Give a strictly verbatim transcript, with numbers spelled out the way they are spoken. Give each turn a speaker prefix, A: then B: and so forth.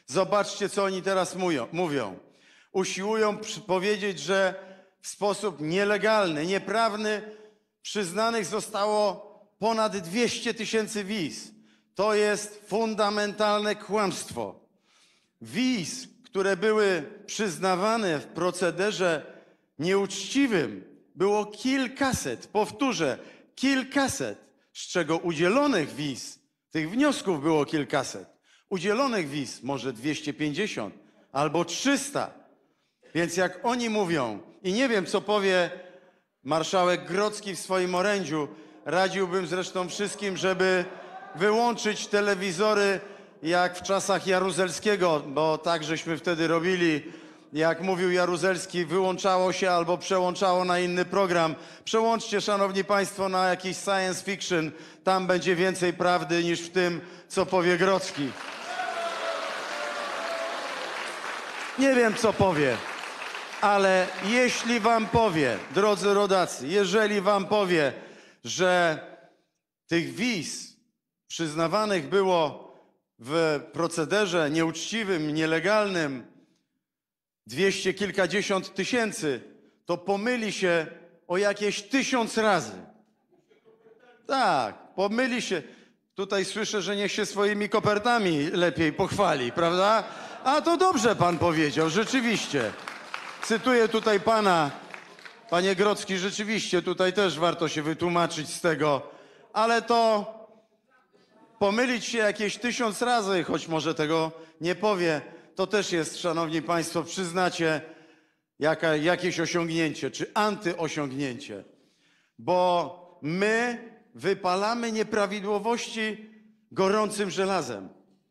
A: Zobaczcie, co oni teraz mówią. Usiłują powiedzieć, że w sposób nielegalny, nieprawny przyznanych zostało ponad dwieście tysięcy wiz. To jest fundamentalne kłamstwo. Wiz, które były przyznawane w procederze nieuczciwym, było kilkaset, powtórzę, kilkaset, z czego udzielonych wiz, tych wniosków było kilkaset. Udzielonych wiz może dwieście pięćdziesiąt albo trzysta. Więc jak oni mówią, i nie wiem, co powie marszałek Grodzki w swoim orędziu, radziłbym zresztą wszystkim, żeby wyłączyć telewizory jak w czasach Jaruzelskiego, bo tak żeśmy wtedy robili. Jak mówił Jaruzelski, wyłączało się albo przełączało na inny program. Przełączcie, szanowni państwo, na jakiś science fiction. Tam będzie więcej prawdy niż w tym, co powie Grodzki. Nie wiem, co powie, ale jeśli wam powie, drodzy rodacy, jeżeli wam powie, że tych wiz przyznawanych było w procederze nieuczciwym, nielegalnym dwieście kilkadziesiąt tysięcy, to pomyli się o jakieś tysiąc razy. Tak, pomyli się. Tutaj słyszę, że niech się swoimi kopertami lepiej pochwali, prawda? A to dobrze pan powiedział, rzeczywiście. Cytuję tutaj pana, panie Grodzki, rzeczywiście tutaj też warto się wytłumaczyć z tego, ale to pomylić się jakieś tysiąc razy, choć może tego nie powie, to też jest, szanowni państwo, przyznacie jaka, jakieś osiągnięcie, czy antyosiągnięcie. Bo my wypalamy nieprawidłowości gorącym żelazem.